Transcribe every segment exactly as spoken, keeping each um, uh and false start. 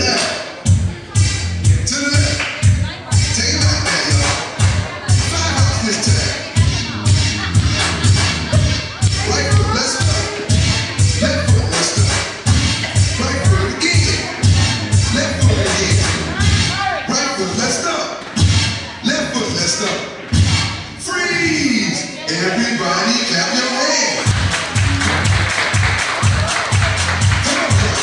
it out. To the left. Take it back now, y'all. Five hops this time. Right foot, let's stop. Left foot, let's stop. Right foot again. Left foot again. Right foot, let's stop. Left foot, let's stop. Freeze! Everybody clap your hands. Come on, y'all.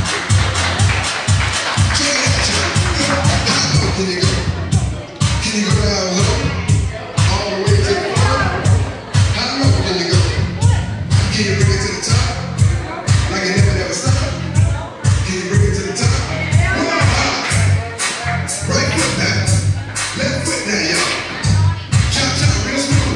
Check it out, y'all. How low can you go? Can you go down low? All the way to the bottom? How low can you go? Can you bring it to the top? Like it never, never stop? Can you bring it to the top? One hop. Right foot now. Left foot now, y'all. Chop, chop, real smooth.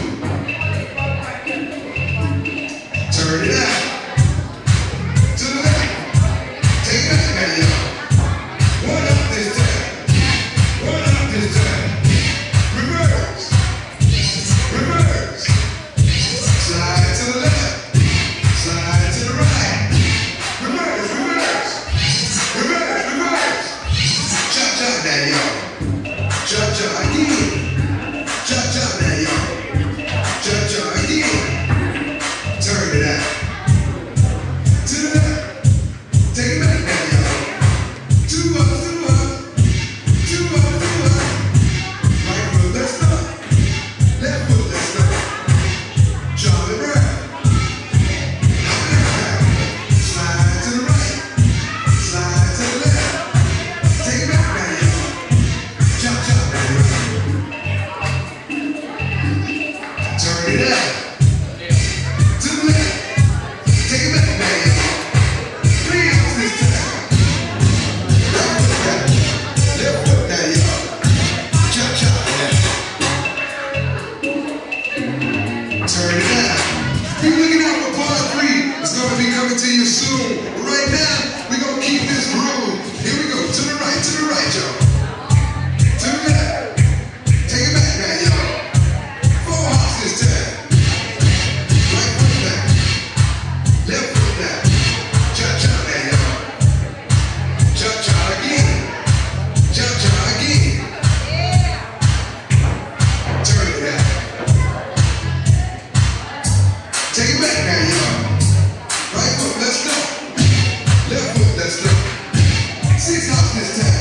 Turn it out. To the left. Take it back now, y'all. One up this time. One up this time. Reverse. Reverse. Slide to the left. Slide to the right. Reverse, reverse. Reverse, reverse. Chop, chop now, y'all. Chop, chop again. Chop, chop now, y'all. Chop, chop again. Turn it out. To the left. Take it back now, y'all. Two up, two up. Two up, two up. Right foot, let's stop. Left foot, let's stop. Jump it right. Hop it right. Slide to the right. Slide to the left. Take it back now, y'all. Chop, chop now, y'all. Turn it out. To the left. Take it back now, y'all. Three hops this time. Right foot back. Left foot now, y'all. Chop, chop now. Turn it out. Be looking out for part three. It's going to be coming to you soon. But right now, we're going to keep this groove. Here we go. To the right, to the right, y'all. To the left. Take it back now, y'all. Four hops this time. Right foot back. Left foot back. Chop, chop now, y'all. Chop, chop again. Chop, chop again. Turn it out. Take it back now, y'all. Right foot, let's go. Left foot, let's go. Six hops this time.